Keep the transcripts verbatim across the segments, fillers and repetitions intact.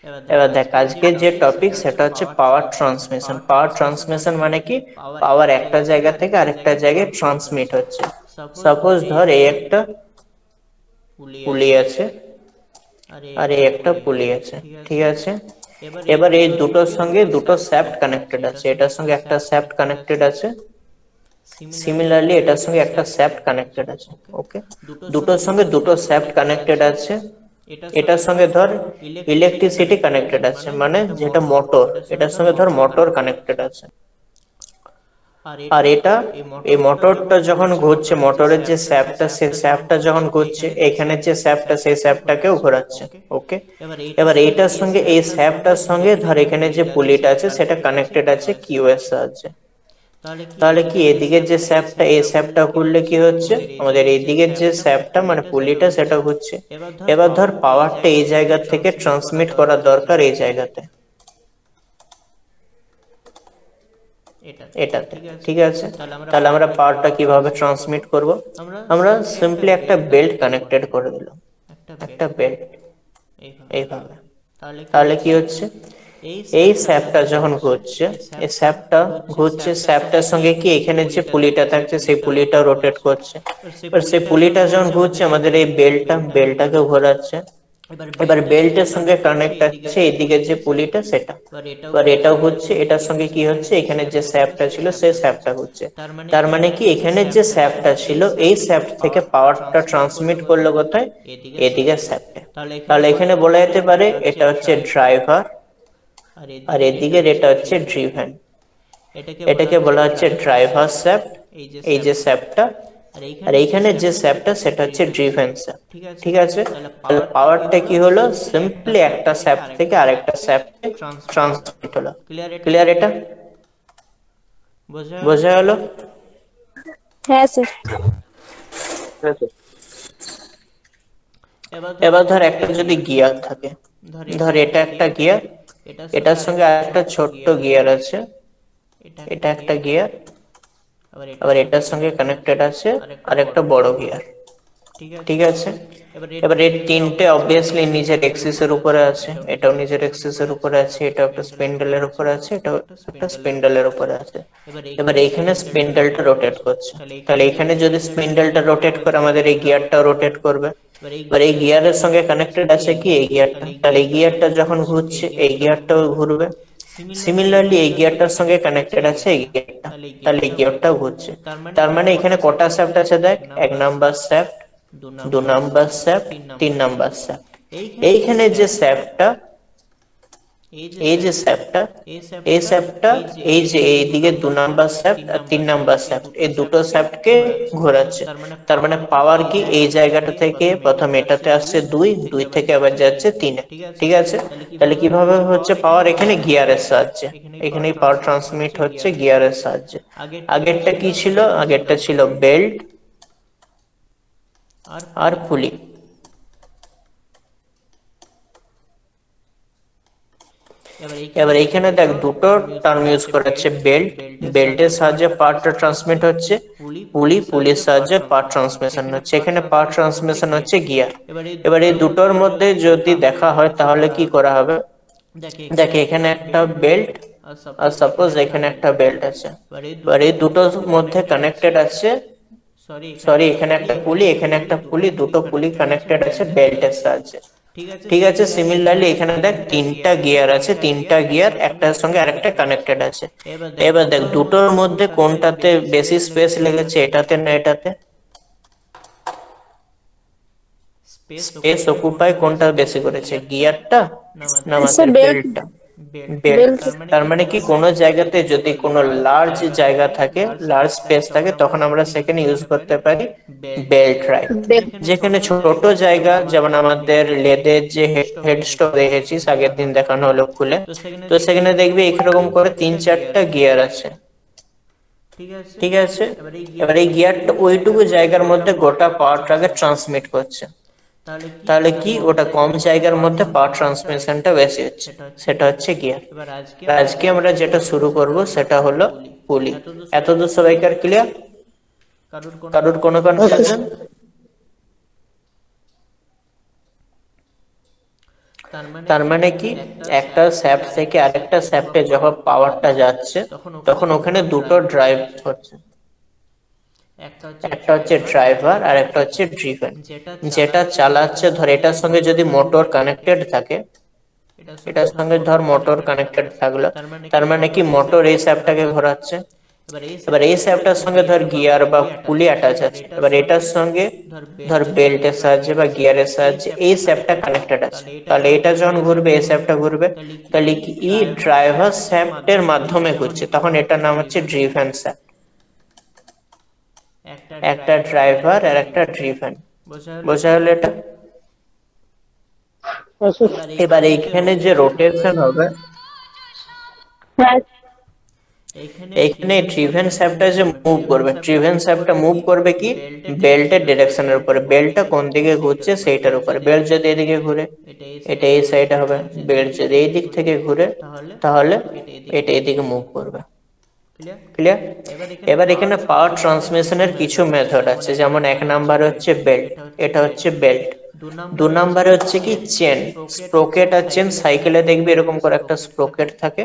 এবার দেখ আজকে যে টপিক সেটা হচ্ছে পাওয়ার ট্রান্সমিশন। পাওয়ার ট্রান্সমিশন মানে কি, পাওয়ার একটা জায়গা থেকে আরেকটা জায়গায় ট্রান্সমিট হচ্ছে। সাপোজ ধর এই একটা পুলি আছে আর এই একটা পুলি আছে, ঠিক আছে। এবার এই দুটোর সঙ্গে দুটো শ্যাফট কানেক্টেড আছে, এটার সঙ্গে একটা শ্যাফট কানেক্টেড আছে, সিমিলারলি এটার সঙ্গে একটা শ্যাফট কানেক্টেড আছে। ওকে, দুটোর সঙ্গে দুটো শ্যাফট কানেক্টেড আছে। এটার সঙ্গে ধর ইলেকট্রিসিটি কানেক্টেড আছে, মানে যেটা মোটর, এটার সঙ্গে ধর মোটর কানেক্টেড আছে। আর এটা এই মোটরটা যখন ঘুরছে, মোটরের যে শ্যাফটটা সেই শ্যাফটটা যখন ঘুরছে, এখানে যে শ্যাফটটা সেই শ্যাফটটাকেও ঘোরাচ্ছে। ওকে, এবার এইটার সঙ্গে এই শ্যাফটটার সঙ্গে ধর এখানে যে পুলিটা আছে সেটা কানেক্টেড আছে কিউ এর সাহায্যে। তাহলে কি এদিকের যে শ্যাফটটা, এই শ্যাফটটা ঘুরলে কি হচ্ছে, আমাদের এইদিকের যে শ্যাফটটা মানে পুলিটা সেটা ঘুরছে। এবার ধর পাওয়ারটা এই জায়গা থেকে ট্রান্সমিট করা দরকার এই জায়গাতে, এটাতে, ঠিক আছে। তাহলে আমরা পাওয়ারটা কিভাবে ট্রান্সমিট করব, আমরা সিম্পলি একটা বেল্ট কানেক্টেড করে দিলাম, একটা বেল্ট এইভাবে। তাহলে কি হচ্ছে, এই শ্যাফটটা যখন ঘুরছে, এই শ্যাফটটা ঘুরছে, শ্যাফটটার সঙ্গে কি এখানে যে পুলিটা থাকছে সেই পুলিটা রোটেট করছে। এবার সেই পুলিটা যখন ঘুরছে আমাদের এই বেল্টটা বেল্টটাকে ঘোরাচ্ছে। এবার বেল্টের সঙ্গে কানেক্ট আছে এইদিকে যে পুলিটা সেটা, এবার এটাও ঘুরছে, এটার সঙ্গে কি হচ্ছে, এখানে যে শ্যাফটটা ছিল সেই শ্যাফটটা ঘুরছে। তার মানে কি এখানে যে শ্যাফটটা ছিল এই শ্যাফট থেকে পাওয়ারটা ট্রান্সমিট করলো কোথায়, এদিকে শ্যাফটে। তাহলে এখানে বলা যেতে পারে এটা হচ্ছে ড্রাইভার আর এদিকের এটা হচ্ছে ড্রিভেন। এটাকে বলা হচ্ছে ড্রাইভার শ্যাফট, এই যে শ্যাফটটা, আর এইখানে যে শ্যাফটটা সেটা হচ্ছে ড্রিভেন শ্যাফট, ঠিক আছে। তাহলে পাওয়ারটা কি হলো, সিম্পলি একটা শ্যাফট থেকে আরেকটা শ্যাফটে ট্রান্সমিট হলো। ক্লিয়ার এটা? বোঝা গেল? হ্যাঁ স্যার। এবার ধর একটা যদি গিয়ার থাকে, ধর এটা একটা গিয়ার, এটার সঙ্গে আরেকটা ছোট্ট গিয়ার আছে, এটা একটা গিয়ার, আবার এটার সঙ্গে কানেক্টেড আছে আরেকটা বড় গিয়ার, ঠিক আছে। এবার এই তিনটে অবভিয়াসলি নিজের এক্সিসের উপরে আছে, এটাও নিজের এক্সিসের উপরে আছে, এটাও একটা স্পিন্ডলের উপরে আছে, এটাও একটা স্পিন্ডলের উপরে আছে। এবার এইখানে স্পিন্ডলটা রোটেট করছে, তাহলে এখানে যদি স্পিন্ডলটা রোটেট করে আমাদের এই গিয়ারটাও রোটেট করবে। এবার এই গিয়ারের সঙ্গে কানেক্টেড আছে কি এই গিয়ারটা, তাহলে এই গিয়ারটা যখন ঘুরছে এই গিয়ারটাও ঘুরবে। সিমিলারলি এই গিয়ারটার সঙ্গে কানেক্টেড আছে এই গিয়ারটা, তাহলে এই গিয়ারটাও ঘুরছে। তার মানে এখানে কটা শ্যাফট আছে দেখ, এক নাম্বার শ্যাফট, দু নাম্বার শ্যাফট, তিন নাম্বার শ্যাফট। এইখানে যে শ্যাফটটা, এই যে শ্যাফটটা, এই শ্যাফটটা এই যে এইদিকে দু নাম্বার শ্যাফট আর তিন নাম্বার শ্যাফট, এই দুটো শ্যাফটকে ঘোরাচ্ছে। তার মানে পাওয়ার কি এই জায়গাটা থেকে প্রথম এটাতে আসছে দুই, দুই থেকে আবার যাচ্ছে তিনে, ঠিক আছে। তাহলে কিভাবে হচ্ছে পাওয়ার, এখানে গিয়ারের সাহায্যে, এখানেই পাওয়ার ট্রান্সমিট হচ্ছে গিয়ারের সাহায্যে। আগেরটা কি ছিল, আগেরটা ছিল বেল্ট আর পুলি। এবার এখানে দেখ দুটো টার্ম ইউজ করেছে, বেল্ট, বেল্টের সাহায্যে পাওয়ারটা ট্রান্সমিট হচ্ছে, পুলি, পুলির সাহায্যে পাওয়ার ট্রান্সমিশন হচ্ছে। এখানে পাওয়ার ট্রান্সমিশন হচ্ছে গিয়ার। এবার এই দুটোর মধ্যে যদি দেখা হয় তাহলে কি করা হবে, দেখ এখানে একটা বেল্ট আর সাপোজ এখানে একটা বেল্ট আছে, এবার এই দুটোর মধ্যে কানেক্টেড আছে, সরি এখানে একটা পুলি এখানে একটা পুলি, দুটো পুলি কানেক্টেড আছে বেল্টের সাহায্যে, ঠিক আছে। সিমিলারলি এখানে দেখ তিনটা গিয়ার আছে, তিনটা গিয়ার একটার সঙ্গে আরেকটা কানেক্টেড আছে। এবার দেখ দুটোর মধ্যে কোনটাতে বেশি স্পেস লেগেছে, এটাতে না এটাতে? স্পেস অকুপাই কোনটা বেশি করেছে, গিয়ারটা না আমাদের বেল্টটা? বেল্ট। তার মানে কি কোনো জায়গাতে যদি কোনো লার্জ জায়গা থাকে, লার্জ স্পেস থাকে, তখন আমরা সেখানে ইউজ করতে পারি বেল্ট, রাইট। যেখানে ছোট জায়গা, যেমন আমাদের লেদের যে হেড স্টক দেখেছিস আগের দিন দেখানো হলো খুলে, তো সেখানে দেখবি এরকম করে তিন চারটা গিয়ার আছে, ঠিক আছে। এবার এই গিয়ারটা ওইটুকু জায়গার মধ্যে গোটা পাওয়ারটাকে ট্রান্সমিট করছে। তাহলে কি ওটা কম জায়গার মধ্যে পাওয়ার ট্রান্সমিশনটা বেশি হচ্ছে, সেটা হচ্ছে গিয়ার। আজকে আমরা যেটা শুরু করব সেটা হলো পুলি। এতদূর সবাইকার ক্লিয়ার? কারোর কোনো কনফিউশন? তার মানে কি একটা শ্যাফট থেকে আরেকটা শ্যাফটে যখন পাওয়ারটা যাচ্ছে তখন ওখানে দুটো ড্রাইভ হচ্ছে, একটা হচ্ছে ড্রাইভার আর একটা হচ্ছে ড্রিভেন। যেটা চালাচ্ছে ধর এটার সঙ্গে যদি মোটর কানেক্টেড থাকে, এটার সঙ্গে ধর মোটর কানেক্টেড থাকলো, তার মানে কি মোটর এই শ্যাফটটাকে ঘোরাচ্ছে। এবার এই শ্যাফটটার সঙ্গে ধর গিয়ার বা পুলি অ্যাটাচ আছে, এবার এটার সঙ্গে ধর বেল্টের সাহায্যে বা গিয়ারের সাহায্যে এই শ্যাফটটা কানেক্টেড আছে, তাহলে এটা যখন ঘুরবে এই শ্যাফটটা ঘুরবে, তাহলে কি ই ড্রাইভার শ্যাফটের মাধ্যমে ঘুরছে, তখন এটার নাম হচ্ছে ড্রিভেন শ্যাফট। একটা ড্রাইভার আর একটা ড্রিভেন, বোঝা গেল এটা? এবার এইখানে যে রোটেশন হবে, হ্যাঁ এইখানে ড্রিভেন শ্যাফটটা যে মুভ করবে, ড্রিভেন শ্যাফটটা মুভ করবে কি বেল্টের ডিরেকশনের উপরে, বেল্টটা কোন দিকে ঘুরছে সেইটার উপরে। বেল্ট যদি এদিকে ঘুরে এটা এই সাইডে হবে, বেল্ট যদি এই দিক থেকে ঘুরে তাহলে এটা এদিকে মুভ করবে। ক্লিয়ার? এবার এখানে পাওয়ার ট্রান্সমিশনের কিছু মেথড আছে, যেমন এক নাম্বার হচ্ছে বেল্ট, এটা হচ্ছে বেল্ট। দু নাম্বারে হচ্ছে কি চেন, স্প্রোকেট আর চেন। সাইকেলে দেখবি এরকম করে একটা স্প্রোকেট থাকে,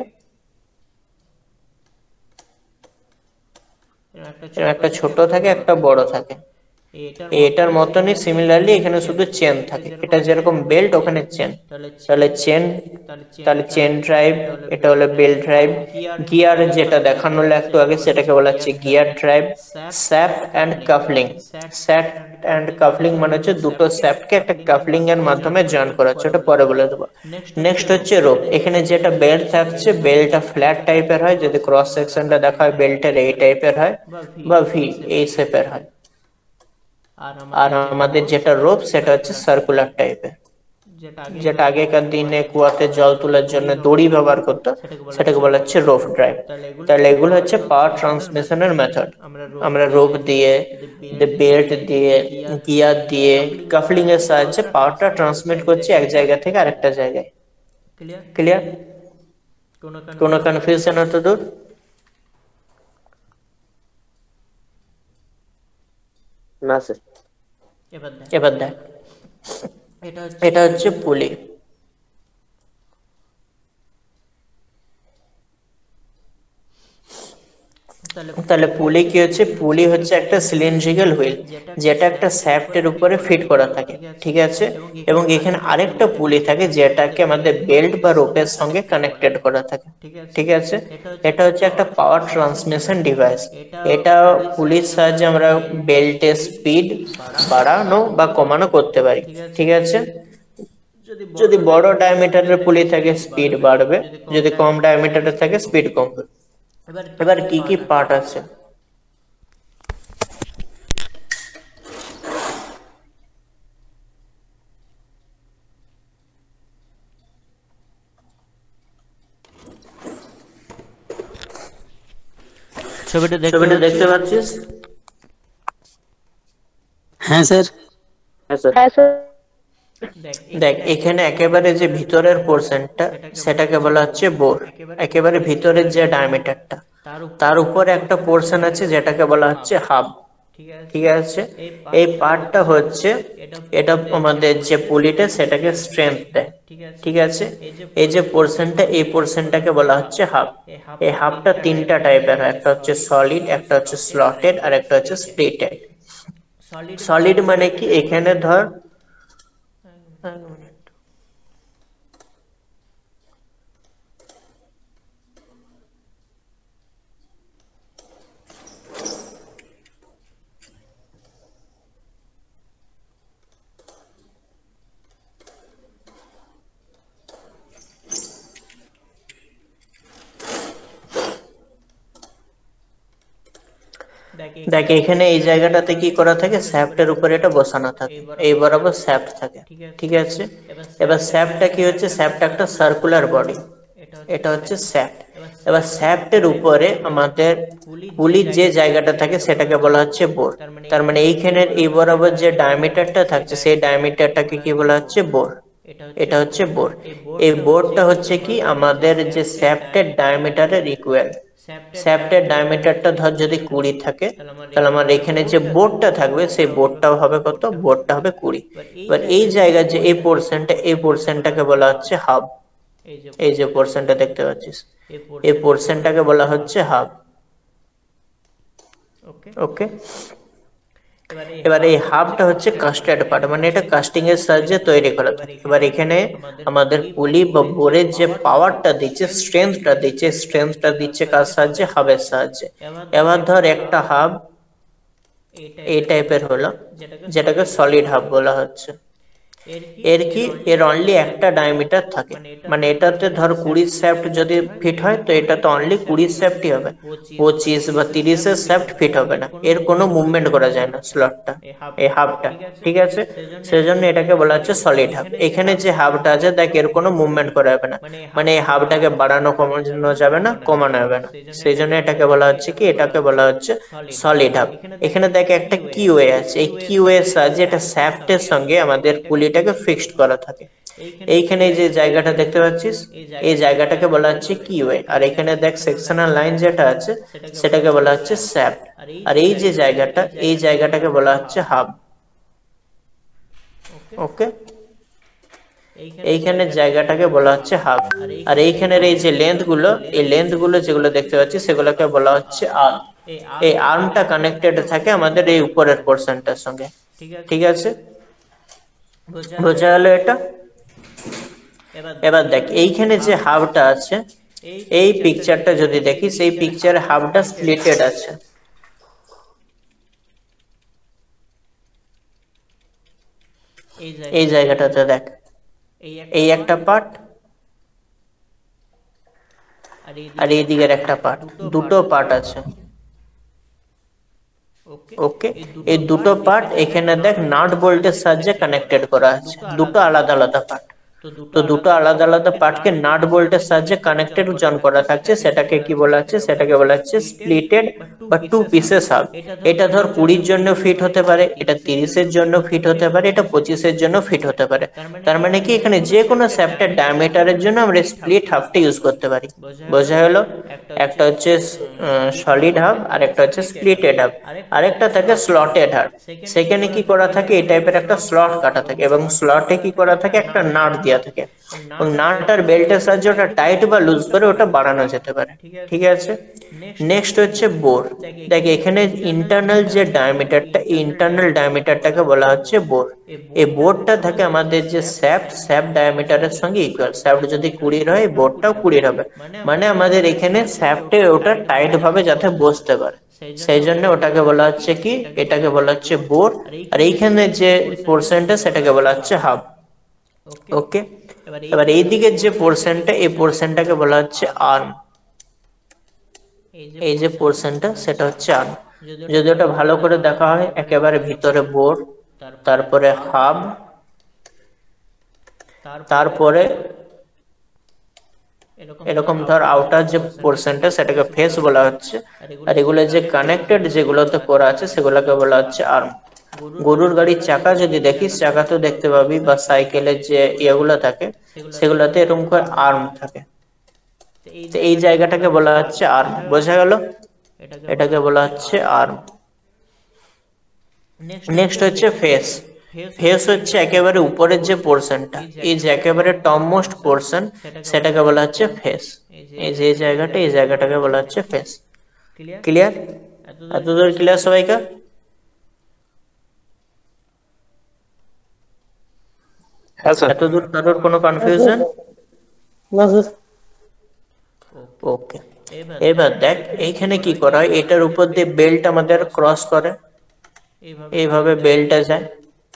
একটা ছোট থাকে একটা বড় থাকে, এটার মতনই সিমিলারলি এখানে শুধু চেন থাকে, এটা যেরকম বেল্ট ওখানে চেন, তাহলে চেন, তাহলে চেন ড্রাইভ, এটা হলো বেল্ট ড্রাইভ। গিয়ার যেটা দেখানো হলো একটু আগে সেটাকে বলা হচ্ছে gear drive. Shaft and coupling, shaft and coupling মানে হচ্ছে দুটো শ্যাফটকে একটা কাফলিং এর মাধ্যমে জয়েন করা হচ্ছে, ওটা পরে বলে দেবো। নেক্সট হচ্ছে রোপ, এখানে যেটা বেল্ট থাকছে বেল্টটা ফ্ল্যাট টাইপের হয়, যদি ক্রস সেকশনটা দেখা হয় বেল্টের এই টাইপের হয় বা ভি এই শেপের হয়। আর আমাদের যেটা রোপ সেটা হচ্ছে সার্কুলার টাইপের, যেটা আগেকার দিনে কুয়াতে জল তোলার জন্য দড়ি ব্যবহার করতো, সেটাকে বলা হচ্ছে রোপ ড্রাইভ। তাহলে এগুলো হচ্ছে পাওয়ার ট্রান্সমিশনের মেথড। আমরা রোপ দিয়ে, বেল্ট দিয়ে, গিয়ার দিয়ে, কাফলিং এর সাহায্যে পাওয়ারটা ট্রান্সমিট করছি এক জায়গা থেকে আরেকটা জায়গায়। ক্লিয়ার? কোনো কনফিউশন হতো দূর? না স্যার। এবার দেখ, এটা হচ্ছে পুলি, তাহলে পুলি কি হচ্ছে, পুলি হচ্ছে একটা সিলিন্ড্রিক্যাল হুইল যেটা একটা শ্যাফটের উপরে ফিট করা থাকে, ঠিক আছে? এবং এখানে আরেকটা পুলি থাকে যেটাকে আমাদের বেল্ট বা রোপের সঙ্গে কানেক্টেড করা থাকে, ঠিক আছে? এটা হচ্ছে একটা পাওয়ার ট্রান্সমিশন ডিভাইস। এটা পুলির সাহায্যে আমরা বেল্টের স্পিড বাড়ানো বা কমানো করতে পারি, ঠিক আছে? যদি বড় ডায়ামিটারের পুলি থাকে স্পিড বাড়বে, যদি কম ডায়ামিটারের থাকে স্পিড কমবে। এবার কি কি পার্ট আছে, ছবিটা ছবিটা দেখতে পাচ্ছিস? হ্যাঁ স্যার। হ্যাঁ স্যার। হ্যাঁ স্যার দেখ এখানে একেবারে যে ভিতরের পোর্শনটা সেটাকে বলা হচ্ছে বোর, একেবারে ভিতরের যে ডায়ামিটারটা তার উপরে একটা পোর্শন আছে যেটাকে বলা হচ্ছে হাব, ঠিক আছে? এই পার্টটা হচ্ছে এটা আমাদের যে পুলিটা সেটাকে স্ট্রেংথ দেয়, ঠিক আছে? এই যে পোর্শনটা, এই পোর্শনটাকে বলা হচ্ছে হাব। এই হাবটা তিনটা টাইপের হয়, একটা হচ্ছে সলিড, একটা হচ্ছে স্লটেড আর একটা হচ্ছে স্প্লিটেড। সলিড মানে কি, এখানে ধর দেখ এখানে এই জায়গাটাতে কি করা থাকে, শ্যাফটের উপরে এটা বসানো থাকে, এই বরাবর শ্যাফট থাকে, ঠিক আছে? এবার শ্যাফটটা কি হচ্ছে, শ্যাফট একটা সার্কুলার বডি, এটা হচ্ছে শ্যাফট। এবার শ্যাফটের উপরে আমাদের পুলির যে জায়গাটা থাকে সেটাকে বলা হচ্ছে বোর। তার মানে এইখানের এই বরাবর যে ডায়ামিটারটা থাকছে সেই ডায়ামিটারটাকে কি বলা হচ্ছে, বোর। এটা হচ্ছে বোর। এই বোরটা হচ্ছে কি আমাদের যে শ্যাফটের ডায়ামিটারের ইকুয়াল, শ্যাফটের ডায়ামিটারটা ধর যদি কুড়ি থাকে, তাহলে আমার এখানে যে বোর্ডটা থাকবে সেই বোর্ডটাও হবে কত, বোর্ডটা হবে কুড়ি। এবার এই জায়গায় যে এই পোর্শনটা, এই পোর্শনটাকে বলা হচ্ছে হাব। এই যে পোর্শনটা দেখতে পাচ্ছিস, এই পোর্শনটাকে বলা হচ্ছে হাব। ওকে, এবার এই হাবটা হচ্ছে কাস্টেড পার্ট, মানে এটা কাস্টিং এর সাহায্যে তৈরি করা থাকে। এবার এখানে আমাদের পুলি বা বোরের যে পাওয়ারটা দিচ্ছে, স্ট্রেংথটা দিচ্ছে, স্ট্রেংথটা দিচ্ছে কার সাহায্যে, হাবের সাহায্যে। এবার ধর একটা হাব এই টাইপের হলো, যেটাকে সলিড হাব বলা হচ্ছে। এর কি, এর অনলি একটা ডায়ামিটার থাকে, মানে এটাতে ধর কুড়ি শ্যাফট যদি ফিট হয়, তো এটা তো অনলি কুড়ি শ্যাফটই হবে, পঁচিশ বা তিরিশের শ্যাফট ফিট হবে না, এর কোনো মুভমেন্ট করা যায় না স্লটটা, এই হাবটা, ঠিক আছে। সেজন্য এটাকে বলা হচ্ছে সলিড হাব। এখানে যে হাবটা আছে দেখ, এর কোনো মুভমেন্ট করা যাবে না, মানে এই হাবটাকে বাড়ানো কমানো যাবে না, কমানো যাবে না, সেই জন্য এটাকে বলা হচ্ছে কি, এটাকে বলা হচ্ছে সলিড হাব। এখানে দেখ একটা কিওয়ে আছে, এই কিওয়ে এর সাহায্যে এটা শ্যাফটের সঙ্গে আমাদের পুলিটাকে ফিক্সড করা থাকে। এইখানে যে জায়গাটা দেখতে পাচ্ছিস, এই জায়গাটাকে বলা হচ্ছে কিওয়ে, আর এখানে দেখ সেকশনাল লাইন যেটা আছে সেটাকে বলা হচ্ছে শ্যাফট, আর এই যে জায়গাটা, এই জায়গাটাকে বলা হচ্ছে হাব। ওকে, এইখানে জায়গাটাকে বলা হচ্ছে হাব, আর এইখানের এই যে লেন্থ গুলো, এই লেন্থ গুলো যেগুলো দেখতে পাচ্ছি সেগুলোকে বলা হচ্ছে আর্ম। এই আর্মটা কানেক্টেড থাকে আমাদের এই উপরের পোর্শনটার সঙ্গে, ঠিক আছে, বোঝা গেল এটা। এবার দেখ এইখানে যে হাবটা আছে, এই পিকচারটা যদি দেখি, সেই পিকচারে হাবটা স্প্লিটেড আছে। এই জায়গাটাতে দেখ, এই একটা পার্ট আর এই দিকের একটা পার্ট, দুটো পার্ট আছে। ওকে, এই দুটো পার্ট এখানে দেখ নাট বোল্টের সাহায্যে কানেক্টেড করা আছে, দুটো আলাদা আলাদা পার্ট। তো দুটো আলাদা আলাদা পার্টকে নাট বোল্টের সাহায্যে কানেক্টেড জন করা থাকছে, সেটাকে কি বলা হচ্ছে, সেটাকে বলা হচ্ছে স্প্লিটেড বা টু পিসেস হাব। এটা ধর কুড়ির জন্য ফিট হতে পারে, এটা তিরিশের জন্য ফিট হতে পারে, এটা পঁচিশের জন্য ফিট হতে পারে। তার মানে কি এখানে যে কোনো শ্যাফটের ডায়ামিটারের জন্য আমরা স্প্লিট হাবটা ইউজ করতে পারি। বোঝা গেল? একটা হচ্ছে সলিড হাব আর একটা হচ্ছে স্প্লিটেড হাব, আরেকটা থাকে স্লটেড হাব। সেখানে কি করা থাকে, এই টাইপের একটা স্লট কাটা থাকে এবং স্লটে কি করা থাকে, একটা নাট দেওয়া থাকে এবং নাট আর বেল্টের সাহায্যে ওটা টাইট বা লুজ করে ওটা বাড়ানো যেতে পারে, ঠিক আছে। নেক্সট হচ্ছে বোর। দেখ এখানে ইন্টারনাল যে ডায়ামিটারটা, এই ইন্টারনাল ডায়ামিটারটাকে বলা হচ্ছে বোর। এই বোরটা থাকে আমাদের যে শ্যাফট, শ্যাফট ডায়ামিটারের সঙ্গে ইকুয়াল। শ্যাফট যদি কুড়ির হয়, বোরটাও কুড়ির হবে, মানে আমাদের এখানে শ্যাফটে ওটা টাইট ভাবে যাতে বসতে পারে, সেই জন্য ওটাকে বলা হচ্ছে কি, এটাকে বলা হচ্ছে বোর, আর এইখানে যে পোর্শনটা সেটাকে বলা হচ্ছে হাব। ওকে, এবার এই দিকের যে পোর্শনটা, এই পোর্শনটাকে বলা হচ্ছে আর্ম। এই যে পোর্শনটা সেটা হচ্ছে আর্ম। যদি ওটা ভালো করে দেখা হয়, একেবারে ভিতরে বোর, তারপরে হাব, তারপরে এরকম ধর আউটার যে পোর্শনটা সেটাকে ফেস বলা হচ্ছে, আর এগুলো যে কানেক্টেড যেগুলোতে করা আছে সেগুলোকে বলা হচ্ছে আর্ম। গরুর গাড়ির চাকা যদি দেখিস, চাকা তো দেখতে পাবি, বা সাইকেলের যে ইয়েগুলো থাকে সেগুলোতে এরকম করে আর্ম থাকে, তো এই জায়গাটাকে বলা হচ্ছে আর্ম। বোঝা গেল? এটাকে বলা হচ্ছে আর্ম। নেক্সট হচ্ছে ফেস। ফেস হচ্ছে একেবারে উপরের যে পোর্শনটা, এই যে একেবারে টপ মোস্ট পোর্শন, সেটাকে বলা হচ্ছে ফেস। এই যে জায়গাটা, এই জায়গাটাকে বলা হচ্ছে ফেস। ক্লিয়ার? এতদূর ক্লিয়ার সবাইকে? হ্যাঁ স্যার। এতদূর কারোর কোনো কনফিউশন? না স্যার। ওকে, এবার দেখ এইখানে কি করা হয়, এটার উপর দিয়ে বেল্ট আমাদের ক্রস করে, এইভাবে বেল্টটা যায়,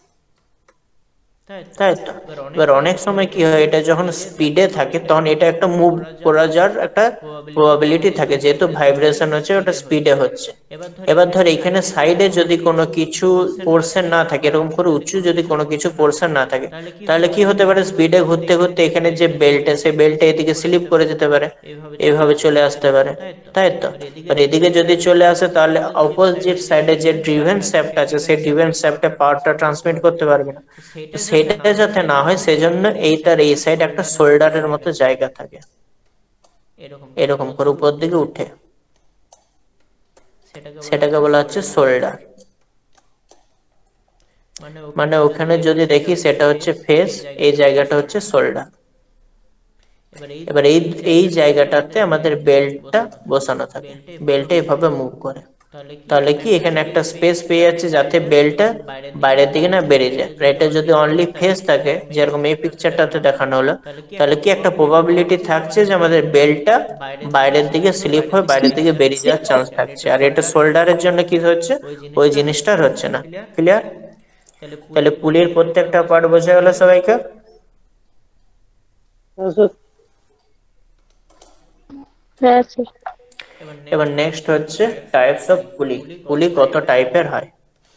তাই তো। এবার অনেক সময় কি হয়, এটা যখন স্পিডে থাকে তখন এটা একটা মুভ করা যাওয়ার একটা প্রবাবিলিটি থাকে, যেহেতু ভাইব্রেশন হচ্ছে, ওটা স্পিডে হচ্ছে। এবার ধর এখানে সাইডে যদি কোনো কিছু পোর্শন না থাকে, এরকম করে উঁচু যদি কোনো কিছু পোর্শন না থাকে, তাহলে কি হতে পারে, স্পিডে ঘুরতে ঘুরতে এখানে যে বেল্টে, সেই বেল্টে এদিকে স্লিপ করে যেতে পারে, এইভাবে চলে আসতে পারে, তাই তো। আর এদিকে যদি চলে আসে, তাহলে অপোজিট সাইডে যে ড্রিভেন শ্যাফট আছে, সেই ড্রিভেন শ্যাফটে পাওয়ারটা ট্রান্সমিট করতে পারবে না। সেটা যাতে না হয়, সেজন্য এইটার এই সাইড একটা শোল্ডারের মতো জায়গা থাকে, এরকম করে উপর দিকে উঠে। সেটাকে বলা হচ্ছে শোল্ডার। মানে ওখানে যদি দেখি সেটা হচ্ছে ফেস, এই জায়গাটা হচ্ছে শোল্ডার। এবার এই এই জায়গাটাতে আমাদের বেল্টটা বসানো থাকে, বেল্টটা এভাবে মুভ করে। তাহলে কি এখানে একটা স্পেস পেয়ে যাচ্ছে যাতে বেল্টটা বাইরের দিকে না বেরিয়ে যায়। আর এটা যদি অনলি ফেস থাকে, যেরকম এই পিকচারটাতে দেখানো হলো, তাহলে কি একটা প্রবাবিলিটি থাকছে যে আমাদের বেল্টটা বাইরের দিকে স্লিপ হয়ে বাইরের দিকে বেরিয়ে যাওয়ার চান্স থাকছে। আর এটা শোল্ডারের জন্য কি হচ্ছে, ওই জিনিসটা হচ্ছে না। ক্লিয়ার? তাহলে পুলির প্রত্যেকটা পার্ট বোঝা গেল সবাইকে? Yes, sir. Yes, sir. এবার নেক্সট হচ্ছে টাইপস অফ পুলি। পুলি কত টাইপের হয়?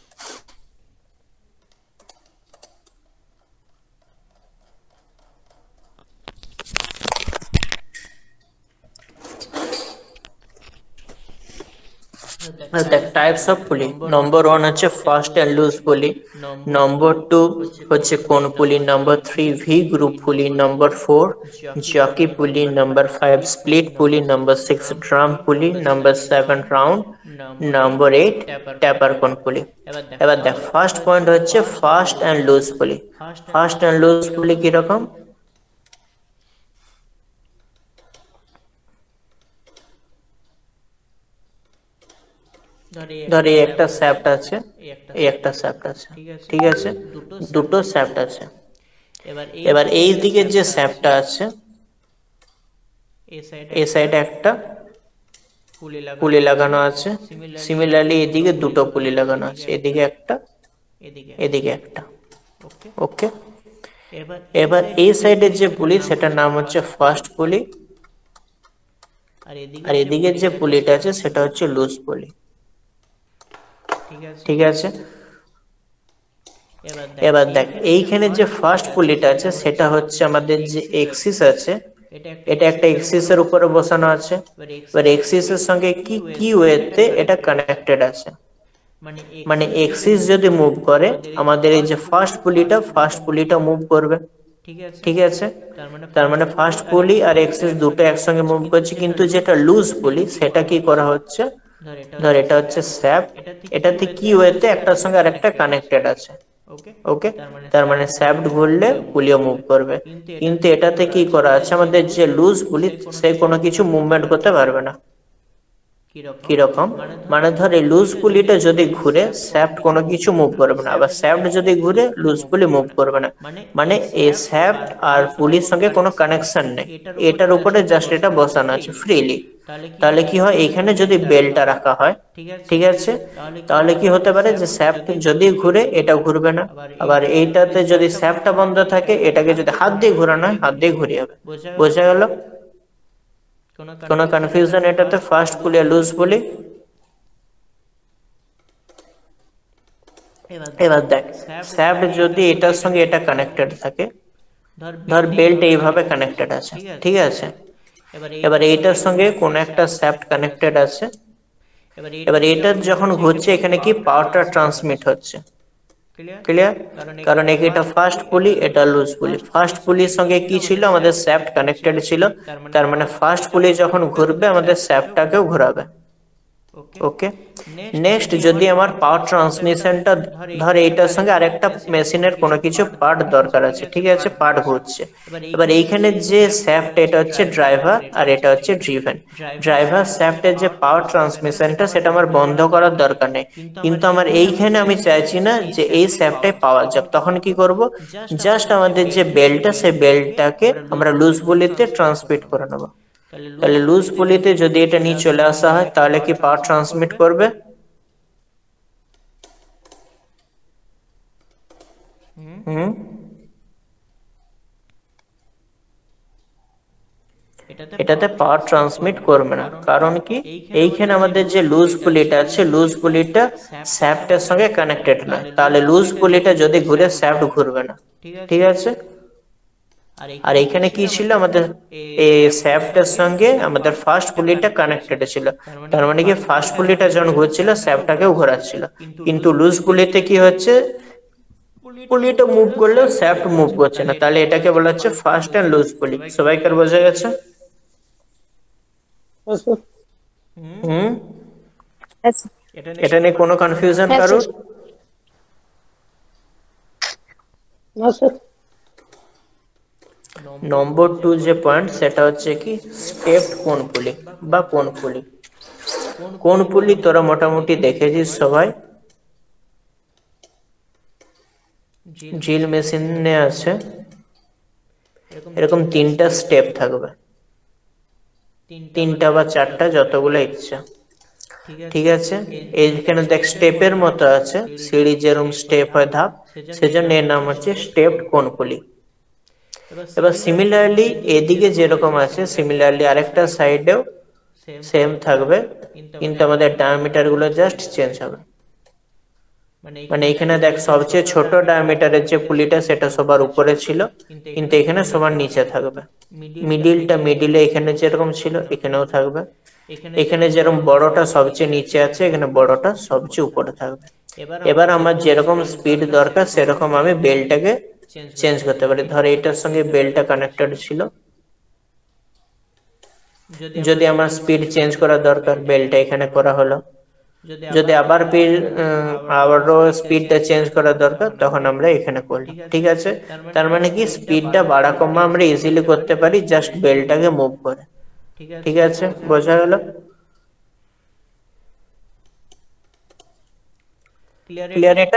দেখ types of pulley, number one হচ্ছে fast and loose pulley, number two হচ্ছে কোন পুলি, নম্বর থ্রি ভি গ্রুপ পুলি, নম্বর ফোর জকি পুলি, নম্বর ফাইভ স্প্লিট পুলি, নম্বর six drum pulley, number seven round, number eight taper cone pulley. এবার দেখ first point হচ্ছে fast and loose pulley. Fast and loose pulley কিরকম? ধর এই একটা শ্যাফট আছে, এই একটা শ্যাফট আছে, ঠিক আছে, দুটো শ্যাফট আছে। এবার এই দিকের যে শ্যাফটটা আছে, এই সাইডে একটা পুলি লাগানো আছে, সিমিলারলি এদিকে দুটো পুলি লাগানো আছে, এদিকে একটা, এদিকে একটা। ওকে, এবার এই সাইডের যে পুলি সেটার নাম হচ্ছে ফার্স্ট পুলি, আর এদিকের যে পুলিটা আছে সেটা হচ্ছে লুজ পুলি। ঠিক আছে, এবার দেখ এইখানে যে ফার্স্ট পুলিটা আছে সেটা হচ্ছে আমাদের যে এক্সিস আছে, এটা একটা এক্সিস এর উপরে বসানো আছে। এবার এক্সিস এর সঙ্গে কি কি ওয়েতে এটা কানেক্টেড আছে, মানে এক্সিস যদি মুভ করে আমাদের এই যে ফার্স্ট পুলিটা, ফার্স্ট পুলিটা মুভ করবে। ঠিক আছে, তার মানে ফার্স্ট পুলি আর এক্সিস দুটো একসঙ্গে মুভ করছে, কিন্তু যেটা লুজ পুলি সেটা কি করা হচ্ছে, ধর এটা হচ্ছে স্যাপ, এটাতে কি ওয়েতে একটার সঙ্গে আরেকটা কানেক্টেড আছে। ওকে, তার মানে স্যাফট ঘুরলে পুলিও মুভ করবে, কিন্তু এটাতে কি করা আছে, আমাদের যে লুজ পুলি সে কোনো কিছু মুভমেন্ট করতে পারবে না। কিরকম? মানে ধর এই লুজ পুলিটা যদি ঘুরে স্যাফট কোনো কিছু মুভ করবে না, আবার স্যাফট যদি ঘুরে লুজ পুলি মুভ করবে না। মানে এই স্যাফট আর পুলির সঙ্গে কোনো কানেকশন নেই, এটার উপরে জাস্ট এটা বসানো আছে ফ্রিলি। তাহলে কি হয়, এখানে যদি বেলটা রাখা হয়, ঠিক আছে, তাহলে কি হতে পারে যে স্যাফট যদি ঘুরে এটা ঘুরবে না, আবার এইটাতে যদি স্যাফটটা বন্ধ থাকে এটাকে যদি হাত দিয়ে ঘোরানো হয় হাত দিয়ে ঘুরে যাবে। বোঝা গেল? কোনো কনফিউশন এটাতে? ফার্স্ট পুলি আর লুজ পুলি। এবার দেখ স্যাফট যদি এটার সঙ্গে এটা কানেক্টেড থাকে, ধর বেল্ট এইভাবে কানেক্টেড আছে, ঠিক আছে, এবার এইটার সঙ্গে কোন একটা স্যাফট কানেক্টেড আছে, এবার এটা যখন ঘুরছে এখানে কি পাওয়ারটা ট্রান্সমিট হচ্ছে। ক্লিয়ার? কারণ এটা ফার্স্ট পুলি, এটা লুজ পুলি। ফার্স্ট পুলির সঙ্গে কি ছিল, আমাদের শ্যাফট কানেক্টেড ছিল, তার মানে ফার্স্ট পুলি যখন ঘুরবে আমাদের শ্যাফটটাকেও ঘোরাবে। ওকে, নেক্সট যদি আমার পাওয়ার ট্রান্সমিশনটা, ধর এইটার সঙ্গে আরেকটা মেশিনের কোনো কিছু পার্ট দরকার আছে, ঠিক আছে, পার্ট ঘুরছে। এবার এইখানে যে শ্যাফট এটা হচ্ছে ড্রাইভার আর এটা হচ্ছে ড্রিভেন। ড্রাইভার শ্যাফটের যে পাওয়ার ট্রান্সমিশনটা সেটা আমার বন্ধ করার দরকার নেই, কিন্তু আমার এইখানে আমি চাইছি না যে এই শ্যাফটটাই পাওয়া যাক, তখন কি করব, জাস্ট আমাদের যে বেল্টটা সেই বেল্টটাকে আমরা লুজ পুলিতে ট্রান্সমিট করে নেব। তাহলে লুজ পুলিতে যদি এটা নিয়ে চলে আসা হয় তাহলে কি পাওয়ার ট্রান্সমিট করবে? হুম, এটাতে পাওয়ার ট্রান্সমিট করবে না। কারণ কি, এইখানে আমাদের যে লুজ পুলিটা আছে, লুজ পুলিটা শ্যাফটের সঙ্গে কানেক্টেড নয়, তাহলে লুজ পুলিটা যদি ঘুরে শ্যাফট ঘুরবে না। ঠিক আছে, আর এখানে কি ছিল, আমাদের এই শ্যাফটের সঙ্গে আমাদের ফার্স্ট পুলিটা কানেক্টেড ছিল, তার মানে কি ফার্স্ট পুলিটা যখন ঘুরছিল শ্যাফটটাকেও ঘোরাচ্ছিল, কিন্তু লুজ পুলিতে কি হচ্ছে, পুলিটা মুভ করলেও শ্যাফট মুভ করছে না, তাহলে এটাকে বলা হচ্ছে ফার্স্ট এন্ড লুজ পুলি। সবাইকার বোঝা গেছে? Yes, sir. হুম, Yes, sir. এটা নিয়ে কোনো কনফিউশন হ্যাঁ কারোর? স্যার। না স্যার। নম্বর টু যে পয়েন্ট সেটা হচ্ছে কি স্টেপড কোণপুলি বা কোণপুলি। কোণপুলি তোরা মোটামুটি দেখেছিস সবাই, ড্রিল মেশিনে আছে এরকম তিনটা স্টেপ থাকবে, তিনটা বা চারটা যতগুলো ইচ্ছা, ঠিক আছে। এইখানে দেখ স্টেপের মতো আছে, সিঁড়ি যেরকম স্টেপ হয় ধাপ, সেজন্য এর নাম হচ্ছে স্টেপড কোণপুলি। এবার সিমিলারলি এদিকে যেরকম আছে সিমিলারলি আরেকটা সাইডেও সেম থাকবে, কিন্তু আমাদের ডায়ামিটার গুলো জাস্ট চেঞ্জ হবে। মানে এখানে দেখ সবচেয়ে ছোট ডায়ামিটারের যে পুলিটা সেটা সবার উপরে ছিল, কিন্তু এখানে সবার নিচে থাকবে। মিডিলটা মিডিলে এখানে যেরকম ছিল এখানেও থাকবে, এখানে যেরকম বড়টা সবচেয়ে নিচে আছে এখানে বড়টা সবচেয়ে উপরে থাকবে। এবার আমার যেরকম স্পিড দরকার সেরকম আমি বেলটাকে চেঞ্জ করতে পারি। ধর এটার সঙ্গে বেলটা কানেক্টেড ছিল, যদি আমার স্পিড চেঞ্জ করার দরকার বেলটা এখানে করা হলো, যদি আবার আবারও স্পিডটা চেঞ্জ করার দরকার তখন আমরা এখানে করলাম, ঠিক আছে। তার মানে কি স্পিডটা বাড়া কমা আমরা ইজিলি করতে পারি জাস্ট বেলটাকে মুভ করে, ঠিক আছে, বোঝা গেল? ক্লিয়ার এটা?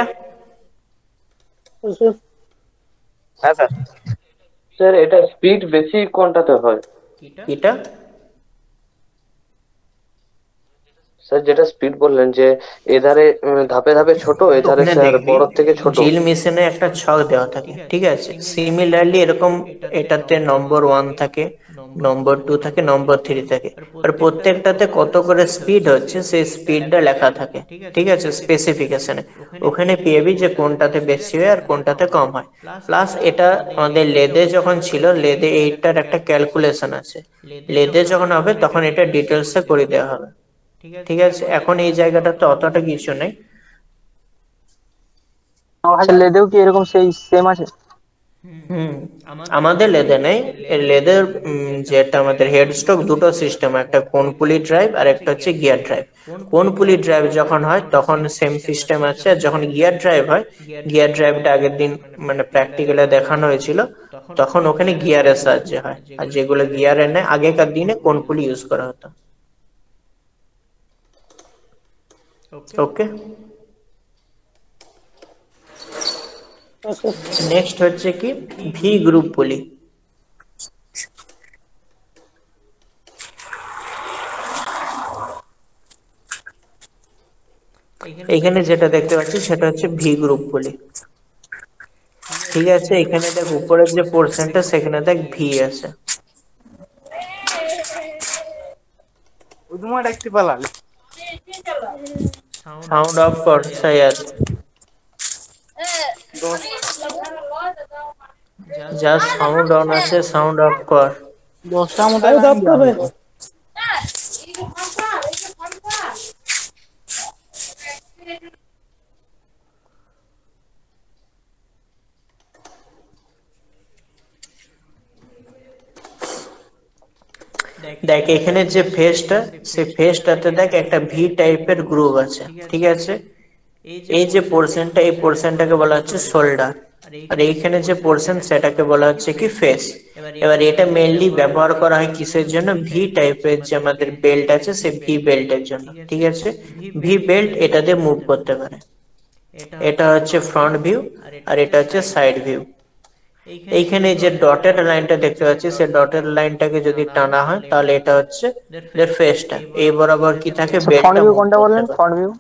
হ্যাঁ স্যার। স্যার এটা স্পিড বেশি কোনটাতে হয়? এটা স্যার যেটা স্পিড বললেন যে এধারে উম, ধাপে ধাপে ছোট, এধারে ওখানে স্যার দেখবি বড় থেকে ছোট। ড্রিল মেশিনে একটা ছক দেওয়া থাকে, ঠিক আছে। সিমিলারলি এরকম এটাতে নম্বর ওয়ান থাকে, নম্বর টু থাকে, নম্বর থ্রি থাকে, আর প্রত্যেকটাতে কত করে স্পিড হচ্ছে সেই স্পিডটা লেখা থাকে, ঠিক আছে, স্পেসিফিকেশনে। ওখানে পেয়েবি যে কোনটাতে বেশি হয় আর কোনটাতে কম হয়। প্লাস এটা আমাদের লেদে যখন ছিল, লেদে এইটার একটা ক্যালকুলেশন আছে, লেদে যখন হবে তখন এটা ডিটেলসে করে দেওয়া হবে, ঠিক আছে। এখন এই জায়গাটাতে অতটা কিছু নেই। লেদেও কি এরকম সেই সেম আছে? হুম, আমাদের লেদে নেই, লেদের যেটা আমাদের হেডস্টক দুটো সিস্টেম, একটা কোন পুলি ড্রাইভ আর একটা হচ্ছে গিয়ার ড্রাইভ। কোন পুলি ড্রাইভ যখন হয় তখন সেম সিস্টেম আছে, আর যখন গিয়ার ড্রাইভ হয়, গিয়ার ড্রাইভটা আগের দিন মানে প্র্যাকটিক্যালে দেখানো হয়েছিল, তখন ওখানে গিয়ারের সাহায্যে হয়, আর যেগুলো গিয়ারের নেই আগেকার দিনে কোন পুলি ইউজ করা হতো। ওকে, নেক্সট হচ্ছে কি ভি গ্রুপ পুলি। এখানে যেটা দেখতে পাচ্ছি সেটা হচ্ছে ভি গ্রুপ পুলি, ঠিক আছে। এখানে দেখ উপরের যে পোর্শনটা সেখানে দেখ ভি আছে। সাউন্ড অফ কর সায়াদ, যা সাউন্ড অন আছে সাউন্ড অফ কর। দশটা মতো দেখ এখানে যে ফেসটা, সেই ফেসটাতে দেখ একটা ভি টাইপের গ্রুভ আছে, ঠিক আছে। এই যে পোর্শনটা, এই পোর্শনটাকে বলা হচ্ছে শোল্ডার, আর এইখানে যে পোর্শন সেটাকে বলা হচ্ছে কি ফেস। এবার এটা মেইনলি ব্যবহার করা হয় কিসের জন্য? ভি টাইপের যে আমাদের বেল্ট আছে সেই ভি বেল্টের জন্য, ঠিক আছে। ভি বেল্ট এটা দিয়ে মুভ করতে পারে। এটা হচ্ছে ফ্রন্ট ভিউ আর এটা হচ্ছে সাইড ভিউ। এইখানে যে ডটেড লাইনটা দেখতে পাচ্ছি সেই ডটেড লাইনটাকে যদি টানা হয় তাহলে এটা হচ্ছে এর ফেসটা, এই বরাবর কি থাকে ফ্রন্ট বেল্টটা ভিউ মুভ কোনটা করতে বললেন? পারে। ফ্রন্ট ভিউ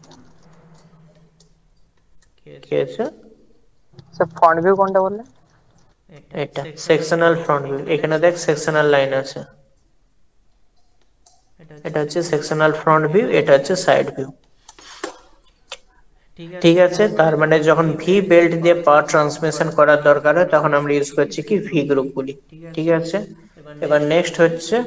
কি আছে স্যার, ফ্রন্ট ভিউ কোনটা বললেন? এটা সেকশনাল ফ্রন্ট ভিউ। এখানে দেখ সেকশনাল লাইন আছে, এটা হচ্ছে সেকশনাল ফ্রন্ট ভিউ, এটা হচ্ছে সাইড ভিউ, ঠিক আছে। তার মানে যখন ভি বেল্ট দিয়ে পাওয়ার ট্রান্সমিশন করার দরকার হয় তখন আমরা ইউজ করছি কি ভি গ্রুপ গুলি, ঠিক আছে। এবার নেক্সট হচ্ছে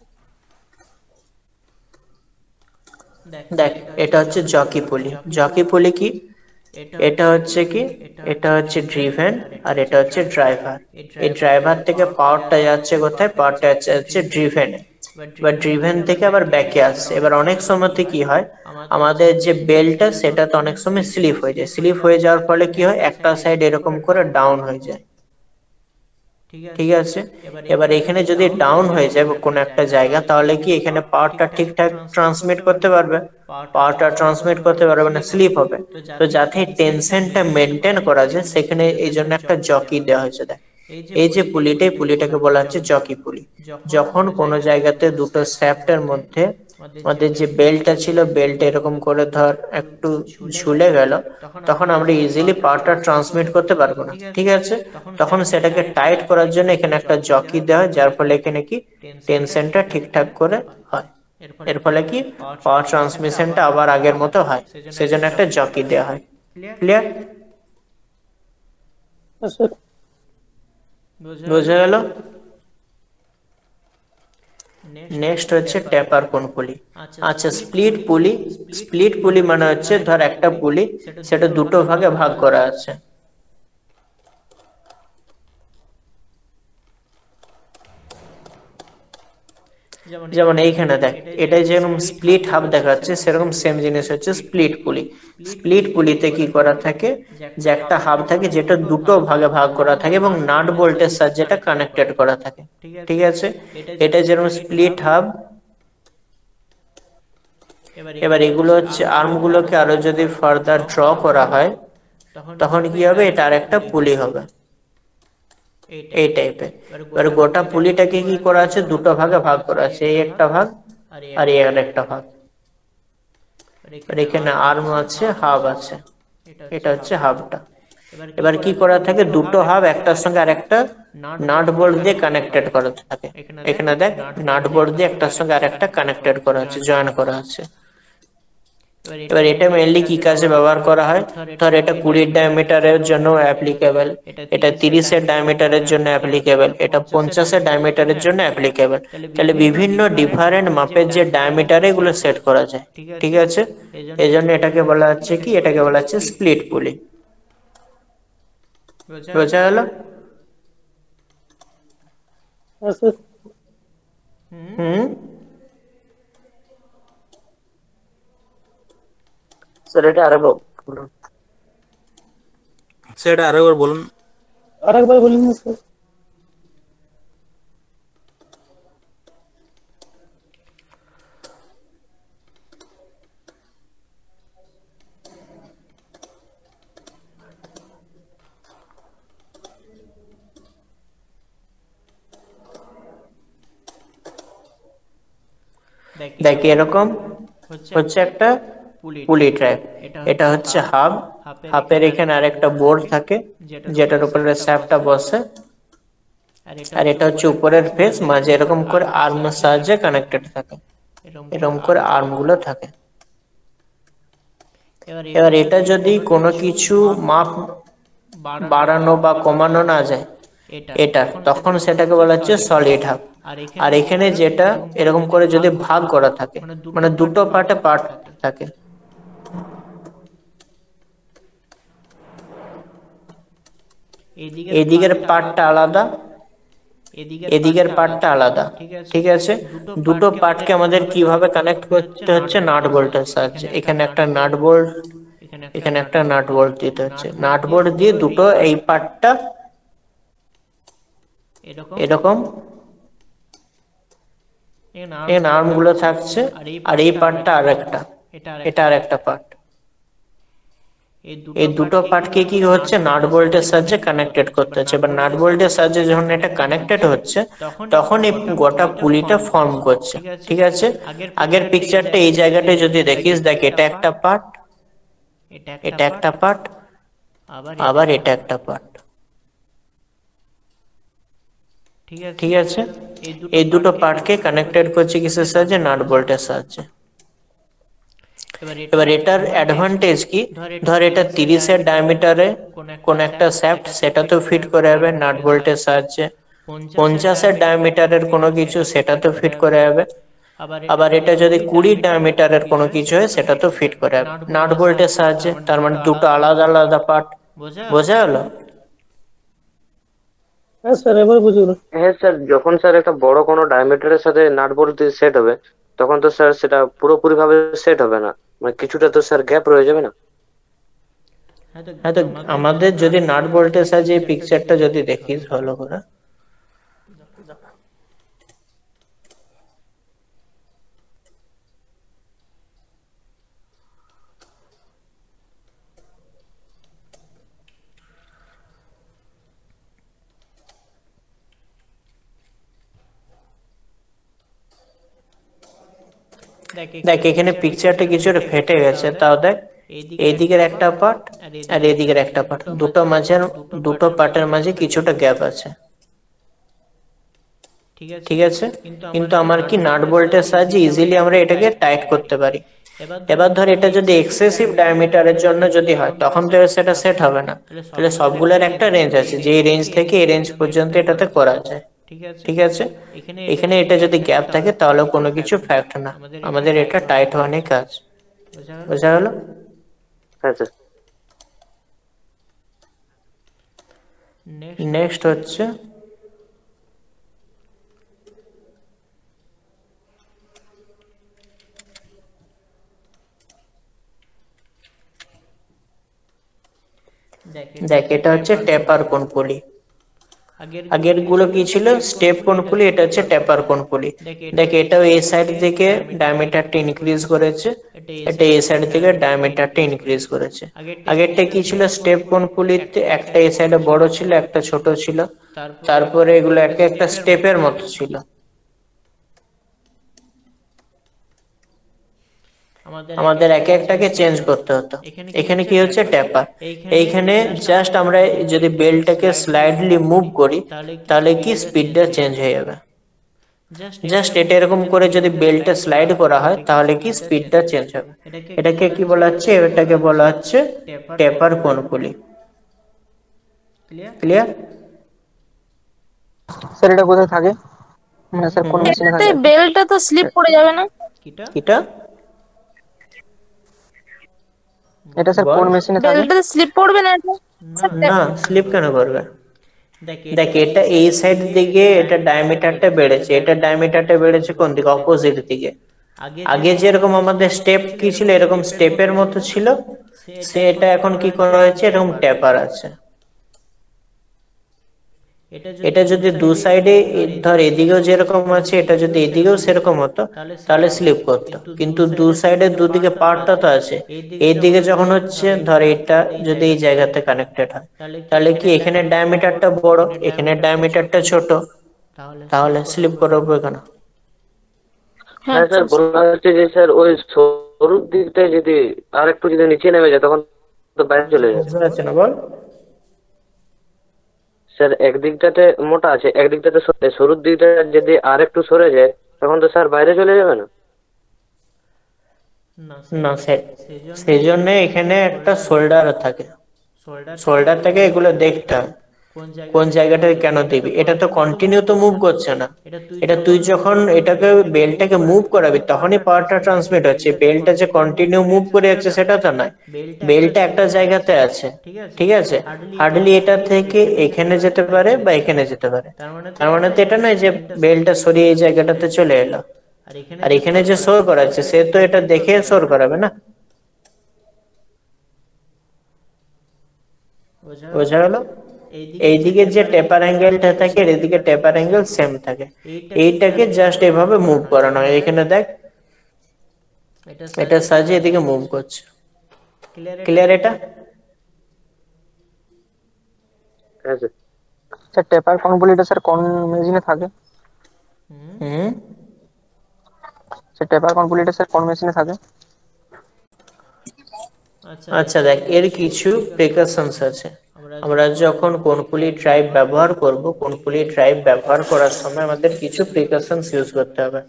দেখ এটা হচ্ছে জকি পুলি। জকি পুলি কি? এটা হচ্ছে কি, এটা হচ্ছে ড্রিভেন আর এটা হচ্ছে ড্রাইভার। এই ড্রাইভার থেকে পাওয়ারটা যাচ্ছে কোথায়? পাওয়ারটা যাচ্ছে ড্রিভেনে। এবার ড্রিভেন থেকে আবার ব্যাকে আসছে। এবার অনেক সময়তে কি হয়, আমাদের যে বেলটা সেটাতে অনেক সময় স্লিপ হয়ে যায়। স্লিপ হয়ে যাওয়ার ফলে কি হয়, একটা সাইড এরকম করে ডাউন হয়ে যায়। ঠিক আছে, এবার এখানে যদি ডাউন হয়ে যায় কোনো একটা জায়গা, তাহলে কি এখানে পাওয়ারটা ঠিকঠাক ট্রান্সমিট করতে পারবে? পাওয়ারটা ট্রান্সমিট করতে পারবে না, স্লিপ হবে। তো যাতে টেনশনটা মেনটেন করা যায়, সেখানে এই জন্য একটা জকি দেওয়া হয়েছে। দেখ, এই যে পুলিটাই, পুলিটাকে বলা হচ্ছে জকি পুলি। যখন কোনো জায়গাতে দুটো শ্যাফটের মধ্যে আমাদের যে বেল্টটা ছিল, বেল্ট এরকম করে ধর একটু ঝুলে গেল, তখন আমরা ইজিলি পাওয়ারটা ট্রান্সমিট করতে পারবো না। ঠিক আছে, তখন সেটাকে টাইট করার জন্য এখানে একটা জকি দেওয়া হয়, যার ফলে এখানে কি টেনশনটা ঠিকঠাক করে হয়। এর ফলে কি পাওয়ার ট্রান্সমিশনটা আবার আগের মতো হয়, সেজন্য একটা জকি দেওয়া হয়। ক্লিয়ার? বোঝা গেল? নেক্সট হচ্ছে ট্যাপার কোন পুলি। আচ্ছা, স্প্লিট পুলি। স্প্লিট পুলি মানে হচ্ছে ধর একটা পুলি, সেটা দুটো ভাগে ভাগ করা আছে। যেমন এইখানে দেখ, এটাই যেরকম স্প্লিট হাফ দেখাচ্ছে, সেরকম সেম জিনিস হচ্ছে স্প্লিট পুলি। স্প্লিট পুলিতে কি করা থাকে, যে একটা হাফ থাকে যেটা দুটো ভাগে ভাগ করা থাকে এবং নাট বোল্টের সাহায্যে এটা কানেক্টেড করা থাকে। ঠিক আছে, এটা যেরকম স্প্লিট হাফ। এবার এগুলো হচ্ছে আর্ম গুলোকে আরো যদি ফার্দার ড্র করা হয়, তখন কি হবে, এটা আর একটা পুলি হবে এই টাইপের। এবার গোটা পুলিটাকে কি করা আছে, দুটো ভাগে ভাগ করা আছে, এই একটা ভাগ আর এই আর একটা ভাগ। এখানে আর্ম আছে, হাব আছে, এটা হচ্ছে হাবটা। এবার কি করা থাকে, দুটো হাব একটার সঙ্গে আর একটা নাট বোল্ট দিয়ে কানেক্টেড করা থাকে। এখানে দেখ, নাট বোল্ট দিয়ে একটার সঙ্গে আর একটা কানেক্টেড করা আছে, জয়েন করা আছে। এবার এটা মেইনলি কি কাজে ব্যবহার করা হয়, ধর এটা কুড়ির ডায়ামিটারের জন্য অ্যাপ্লিকেবল, এটা তিরিশের ডায়ামিটারের জন্য অ্যাপ্লিকেবল, এটা পঞ্চাশের ডায়ামিটারের জন্য অ্যাপ্লিকেবল। তাহলে বিভিন্ন ডিফারেন্ট মাপের যে ডায়ামিটার, এগুলো সেট করা যায়। ঠিক আছে, এই জন্য এটাকে বলা হচ্ছে কি, এটাকে বলা হচ্ছে স্প্লিট পুলি। বোঝা গেল? হুম, স্যার এটা আরেকবার বলুন। সেটা আরেকবার বলুন। আরেকবার বলুন স্যার। দেখ, এরকম হচ্ছে একটা পুলি ট্র্যাপ। এটা হচ্ছে হাব। হাবের এখানে আরেকটা বোর্ড থাকে, যেটার উপরে শ্যাফটটা বসে, আর এটা হচ্ছে উপরের ফেস, মাঝে এরকম করে আর্মের সাহায্যে কানেক্টেড থাকে, এরকম করে আর্ম গুলো থাকে। এবার এটা যদি কোনো কিছু মাপ বাড়ানো বা কমানো না যায় এটা, তখন সেটাকে বলা হচ্ছে সলিড হাব। আর এখানে যেটা এরকম করে যদি ভাগ করা থাকে, মানে দুটো পার্টে পার্ট থাকে, এদিকের পার্টটা আলাদা, এদিকের পার্টটা আলাদা। ঠিক আছে, দুটো পার্টকে আমাদের কিভাবে কানেক্ট করতে হচ্ছে, নাট বোল্টের সাহায্যে। এখানে একটা নাট বোল্ট, এখানে একটা নাট বোল্ট দিতে হচ্ছে। নাট বোল্ট দিয়ে দুটো এই পার্টটা এরকম এখানে আর্ম গুলো থাকছে, আর এই পার্টটা আরেকটা, এটা আর একটা পার্ট। এই দুটো পার্টকে কি হচ্ছে, নাট বোল্টের সাহায্যে কানেক্টেড করতে হচ্ছে। এবার নাট বোল্টের সাহায্যে যখন এটা কানেক্টেড হচ্ছে, তখন এই গোটা পুলিটা ফর্ম করছে। ঠিক আছে, আগের পিকচারটা এই জায়গাটায় যদি দেখিস, দেখ এটা একটা পার্ট, এটা একটা পার্ট, আবার এটা একটা পার্ট। ঠিক আছে, এই দুটো পার্টকে কানেক্টেড করছে কিসের সাহায্যে, নাট বোল্টের সাহায্যে। এবার এটার অ্যাডভান্টেজ কি, ধর এটা তিরিশের ডায়ামিটারে কোন একটা শ্যাফট, সেটাতেও ফিট করে যাবে নাট বোল্টের সাহায্যে। পঞ্চাশের ডায়ামিটারের কোনো কিছু, সেটাতেও ফিট করে যাবে। আবার এটা যদি কুড়ির ডায়ামিটারের কোনো কিছু হয়, সেটাতেও ফিট করে যাবে নাট বোল্টের সাহায্যে। তার মানে দুটো আলাদা আলাদা পার্ট। বোঝা গেল? হ্যাঁ স্যার, এবার বুঝুন। হ্যাঁ স্যার, যখন স্যার একটা বড় কোনো ডায়ামিটারের সাথে নাট বল্টু সেট হবে, তখন তো স্যার সেটা পুরোপুরি ভাবে সেট হবে না, মানে কিছুটা তো স্যার গ্যাপ রয়ে যাবে না? হ্যাঁ, তো আমাদের যদি নাট বল্টের সাহায্যে এই পিকচারটা যদি দেখিস ভালো করে, দেখ এখানে পিকচারটা কিছুটা ফেটে গেছে, তাও দেখ এইদিকের একটা পার্ট আর এদিকের একটা পার্ট, দুটো মাঝের দুটো পার্টের মাঝে কিছুটা গ্যাপ আছে। ঠিক আছে, কিন্তু আমার কি নাট বল্টের সাহায্যে ইজিলি আমরা এটাকে টাইট করতে পারি। এবার ধর এটা যদি এক্সেসিভ ডায়ামিটারের জন্য যদি হয়, তখন তো সেটা সেট হবে না। তাহলে সবগুলোর একটা রেঞ্জ আছে, যে রেঞ্জ থেকে এই রেঞ্জ পর্যন্ত এটাতে করা যায়। ঠিক আছে, এখানে এটা যদি গ্যাপ থাকে তাহলে কোনো কিছু ফ্যাক্ট না, আমাদের এটা টাইট হওয়ার কাজ। বোঝা গেল? হ্যাঁ স্যার। নেক্সট হচ্ছে দেখ এটা হচ্ছে টেপার কোণ পুলি। আগের গুলো কি ছিল? স্টেপ কোণ পুলি, এটা হচ্ছে টেপার কোণ পুলি। দেখ এটাও এই সাইড থেকে ডায়ামিটারটা ইনক্রিজ করেছে, এটা এই সাইড থেকে ডায়ামিটারটা ইনক্রিজ করেছে। আগেরটা কি ছিল? স্টেপ কোণ পুলিতে একটা এই সাইডে বড় ছিল, একটা ছোট ছিল, তারপরে এগুলো একটা একটা স্টেপের মতো ছিল। আমাদের একে একটাকে চেঞ্জ করতে হতো। এখানে কি হচ্ছে? ট্যাপার। এইখানে জাস্ট আমরা যদি বেলটাকে স্লাইডলি মুভ করি, তাহলে কি স্পিডটা চেঞ্জ হয়ে যাবে। জাস্ট এটা এরকম করে যদি বেলটা স্লাইড করা হয়, তাহলে কি স্পিডটা চেঞ্জ হবে। এটাকে কি বলা হচ্ছে? এটাকে বলা হচ্ছে ট্যাপার কোণ পুলি। ক্লিয়ার? স্যার এটা কোথায় থাকে, মানে স্যার কোন মেশিনে এটাতে থাকে? বেলটা তো স্লিপ পড়ে যাবে না? কিটা এটা স্যার কোন মেশিনে থাকে? বেলটাতে স্লিপ পড়বে না এটা? স্যার না, স্লিপ কেন করবে? দেখ এটা এই সাইড দিকে এটা ডায়ামিটারটা বেড়েছে, এটা ডায়ামিটারটা বেড়েছে কোন দিকে? অপোজিট দিকে। আগে যেরকম আমাদের স্টেপ কি ছিল, এরকম স্টেপের মতো ছিল, সেটা এখন কি করা হয়েছে? এরকম ট্যাপার আছে। এটা যদি দু সাইডে ধর এদিকেও যেরকম আছে, এটা যদি এদিকেও সেরকম হতো, তাহলে স্লিপ করতো। কিন্তু দু সাইডে দুদিকে পার্টটা তো আছে, এইদিকে যখন হচ্ছে ধর এটা যদি এই জায়গাতে কানেক্টেড হয়, তাহলে কি এখানে ডায়ামিটারটা বড়, এখানে ডায়ামিটারটা ছোট, তাহলে স্লিপ করবে কেন? হ্যাঁ হ্যাঁ স্যার, বলা হচ্ছে যে স্যার ওই শুরুর দিকটায় যদি আর একটু যদি নিচে নেমে যায়, তখন তো বাইরে চলে যাবে। বুঝতে পারছি না, বল। স্যার একদিকটাতে মোটা আছে, একদিকটাতে সরে- শুরুর দিকটা যদি আর একটু সরে যায়, তখন তো স্যার বাইরে চলে যাবে না? না স্যার, সেই জন্য এখানে একটা শোল্ডার থাকে। শোল্ডার থেকে এগুলো দেখতে হয় কোন জায়গাটা কেন দিবি। এটা তো কন্টিনিউ তো মুভ করছে না, এটা তুই যখন এটাকে বেলটাকে মুভ করাবি তখনই পাওয়ারটা ট্রান্সমিট হচ্ছে। বেলটা যে কন্টিনিউ মুভ করে যাচ্ছে সেটা তো নয়, বেলটা একটা জায়গাতে আছে। ঠিক আছে, হার্ডলি এটা থেকে এখানে যেতে পারে বা এখানে যেতে পারে। তার মানে তো এটা নয় যে বেলটা সরিয়ে এই জায়গাটাতে চলে এলো। আর এখানে যে শোর করাচ্ছে, সে তো এটা দেখে শোর করাবে না। বোঝা গেল? এইদিকে যে টেপার অ্যাঙ্গেলটা থাকে, আর এদিকে টেপার অ্যাঙ্গেল সেম থাকে। এইটাকে জাস্ট এভাবে মুভ করানো হয়। এখানে দেখ এটা সাহায্যে এদিকে মুভ করছে। ক্লিয়ার এটা? হ্যাঁ স্যার। স্যার টেপার কোন বলিটা স্যার কোন মেশিনে থাকে? হুম স্যার টেপার কোন বলিটা স্যার কোন মেশিনে থাকে? আচ্ছা দেখ, এর কিছু প্রিকশনস আছে। আমরা যখন কোনপুলি ড্রাইভ ব্যবহার করব, কোনপুলি ড্রাইভ ব্যবহার করার সময় আমাদের কিছু প্রিকশনস ইউজ করতে হবে।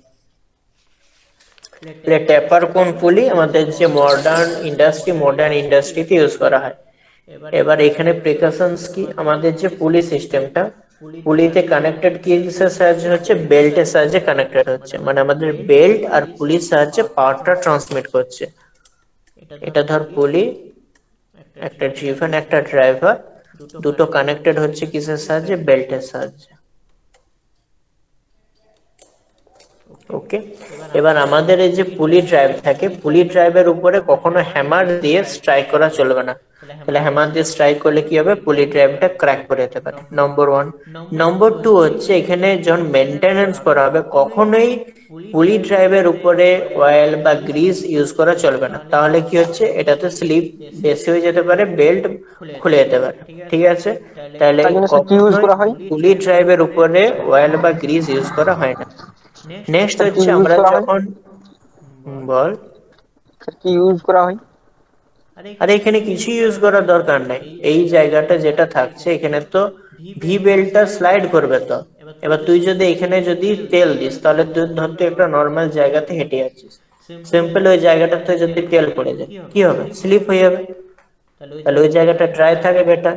টেপার কোন পুলি আমাদের যে মডার্ন ইন্ডাস্ট্রি মডার্ন ইন্ডাস্ট্রিতে ইউজ করা হয়। এবার এখানে প্রিকশনস কি? আমাদের যে পুলি সিস্টেমটা, পুলিতে কানেক্টেড কিসের সাহায্যে হচ্ছে? বেল্টের সাহায্যে কানেক্টেড হচ্ছে, মানে আমাদের বেল্ট আর পুলির সাহায্যে পাওয়ারটা ট্রান্সমিট করছে। এটা ধর পুলি, একটা ড্রিভেন, একটা ড্রাইভার, দুটো কানেক্টেড হচ্ছে কিসের সাহায্যে? বেল্টের সাহায্যে। ওকে, এবার আমাদের এই যে পুলি ড্রাইভ থাকে, পুলি ড্রাইভের উপরে কখনো হ্যামার দিয়ে স্ট্রাইক করা চলবে না। তাহলে হ্যামার দিয়ে স্ট্রাইক করলে কি হবে? পুলি ড্রাইভটা ক্র্যাক করে যেতে পারে, নম্বর ওয়ান। নম্বর টু হচ্ছে এখানে যখন মেনটেনেন্স করা হবে কখনোই পুলি ড্রাইভের উপরে অয়েল বা গ্রিস ইউজ করা চলবে না। তাহলে কি হচ্ছে? এটাতে স্লিপ বেশি হয়ে যেতে পারে, বেল্ট খুলে যেতে পারে। ঠিক আছে, তাহলে তার জন্য স্যার কি ইউজ করা হয়? পুলি ড্রাইভের উপরে অয়েল বা গ্রিস ইউজ করা হয় না। নেক্সট স্যার কি হচ্ছে ইউজ আমরা করা হয়? যখন হুম, বল। স্যার কি ইউজ করা হয়? আরে এখানে কিছু ইউজ করার দরকার নাই, এই জায়গাটা যেটা থাকছে এখানে তো ভি বেল্টটা স্লাইড করবে। তো এবার তুই যদি এখানে যদি তেল দিস তাহলে তুই ধর তুই একটা নর্মাল জায়গাতে হেঁটে যাচ্ছিস, সিম্পল ওই জায়গাটাতে যদি তেল পড়ে যায় কি হবে? স্লিপ হয়ে যাবে। তাহলে ওই জায়গাটা ড্রাই থাকে বেটার।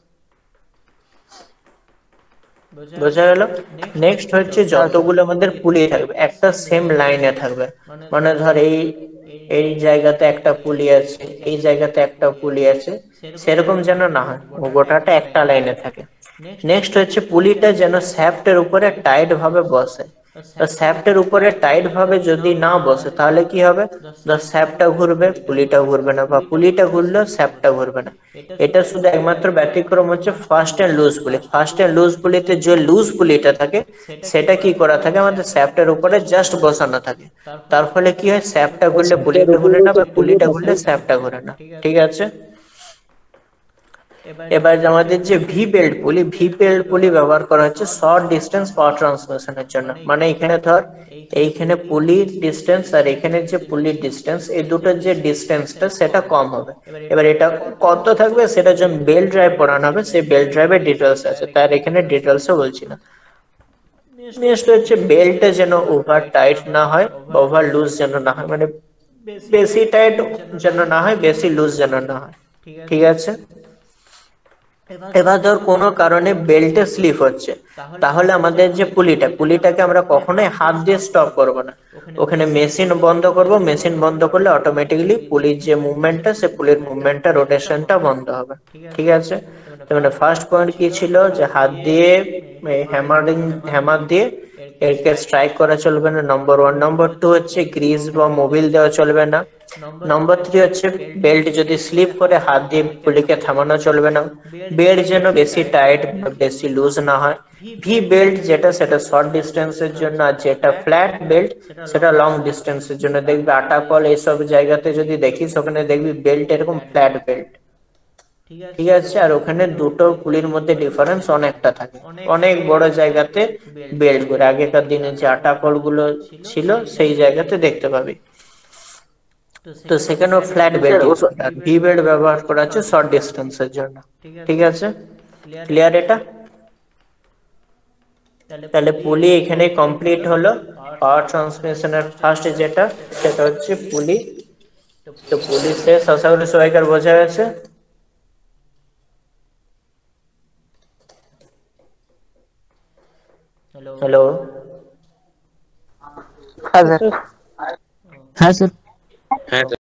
বোঝা গেল? নেক্সট হচ্ছে যতগুলো আমাদের পুলি থাকবে একটা সেম লাইনে থাকবে। মানে ধর এই এই জায়গাতে একটা পুলি আছে, এই জায়গাতে একটা পুলি আছে, সেরকম যেন না হয়, ও গোটাটা একটা লাইনে থাকে। নেক্সট হচ্ছে পুলিটা যেন শ্যাফটের উপরে টাইট ভাবে বসে। তো শ্যাফটের উপরে টাইট ভাবে যদি না বসে তাহলে কি হবে? ধর শ্যাফটটা ঘুরবে, পুলিটা ঘুরবে না, বা পুলিটা ঘুরলেও শ্যাফটটা ঘুরবে না। এটা শুধু একমাত্র ব্যতিক্রম হচ্ছে fast and loose pulley. Fast and loose পুলিতে যে লুজ পুলিটা থাকে সেটা কি করা থাকে? আমাদের শ্যাফটের উপরে জাস্ট বসানো থাকে। তার ফলে কি হয়? শ্যাফটটা ঘুরলে পুলিটা ঘুরে না, বা পুলিটা ঘুরলে শ্যাফটটা ঘুরে না। ঠিক আছে, এবার আমাদের যে V belt pulley, V belt pulley ব্যবহার করা হচ্ছে শর্ট ডিস্টেন্স পাওয়ার ট্রান্সমিশনের জন্য। মানে এখানে ধর এইখানে পুলির ডিস্টেন্স আর এখানে যে পুলির ডিস্টেন্স, এই দুটোর যে ডিস্টেন্সটা সেটা কম হবে। এবার এটা কত থাকবে সেটা যখন বেল্ট ড্রাইভ পড়ানো হবে সেই বেল্ট ড্রাইভের ডিটেলস আছে, তার এখানে ডিটেলসে বলছি না। নেক্সট হচ্ছে বেল্টে যেন ওভার টাইট না হয়, ওভার লুজ যেন না হয়, মানে বেশি টাইট যেন না হয়, বেশি লুজ যেন না হয়। ঠিক আছে, এবার ধর কোনো কারণে বেল্টে স্লিপ হচ্ছে, তাহলে আমাদের যে পুলিটা পুলিটাকে আমরা কখনোই হাত দিয়ে স্টপ করব না, ওখানে মেশিন বন্ধ করব। মেশিন বন্ধ করলে অটোমেটিক্যালি পুলির যে মুভমেন্টটা, সে পুলির মুভমেন্টটা, রোটেশনটা বন্ধ হবে। ঠিক আছে, মানে ফার্স্ট পয়েন্ট কি ছিল? যে হাত দিয়ে হ্যামারিং হ্যামার দিয়ে এরকে স্ট্রাইক করা চলবে না, নম্বর ওয়ান। নম্বর টু হচ্ছে গ্রিজ বা মোবিল দেওয়া চলবে না। নম্বর থ্রি হচ্ছে বেল্ট যদি স্লিপ করে হাত দিয়ে পুলিকে থামানো চলবে না। বেল্ট যেন বেশি টাইট বা বেশি লুজ না হয়। ভি বেল্ট যেটা সেটা শর্ট ডিস্টেন্সের জন্য, আর যেটা ফ্ল্যাট বেল্ট সেটা লং ডিস্টেন্সের জন্য। দেখবি আটা কল এইসব জায়গাতে যদি দেখিস ওখানে দেখবি বেল্ট এরকম ফ্ল্যাট বেল্ট। ঠিক আছে, আর ওখানে দুটো পুলির মধ্যে ডিফারেন্স অনেকটা থাকে, অনেক বড় জায়গাতে বেল্ট করে। আগেকার দিনে যে আটা কল গুলো ছিল সেই জায়গাতে দেখতে পাবি। তো সেখানেও ফ্ল্যাট বেল্ট ইউজ করা, আর ভি বেল্ট ব্যবহার করা হচ্ছে শর্ট ডিস্টেন্সের জন্য। ঠিক আছে, ক্লিয়ার এটা? তাহলে পুলি এখানে কমপ্লিট হলো। পাওয়ার ট্রান্সমিশনের ফার্স্ট যেটা সেটা হচ্ছে পুলি। তো পুলি শেষ, আশা করি সবাইকার বোঝা গেছে। হ্যালো, হ্যাঁ স্যার। হ্যাঁ স্যার। হ্যাঁ